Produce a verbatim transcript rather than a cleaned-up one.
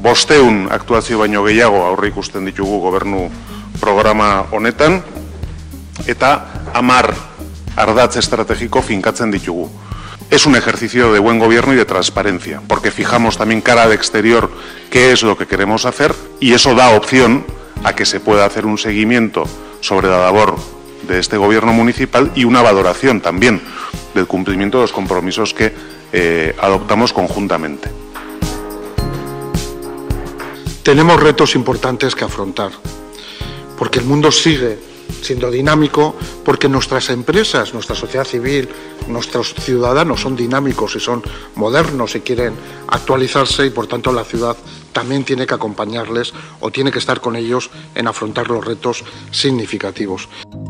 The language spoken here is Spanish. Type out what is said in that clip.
Bosteun aktuazio baino gehiago aurre ikusten ditugu gobernu programa honetan, eta hamar ardatz estrategiko finkatzen ditugu. Es un ejercicio de buen gobierno y de transparencia, porque fijamos también cara de exterior qué es lo que queremos hacer y eso da opción a que se pueda hacer un seguimiento sobre la labor de este gobierno municipal y una valoración también del cumplimiento de los compromisos que eh, adoptamos conjuntamente. Tenemos retos importantes que afrontar, porque el mundo sigue siendo dinámico, porque nuestras empresas, nuestra sociedad civil, nuestros ciudadanos son dinámicos y son modernos y quieren actualizarse y por tanto la ciudad también tiene que acompañarles o tiene que estar con ellos en afrontar los retos significativos.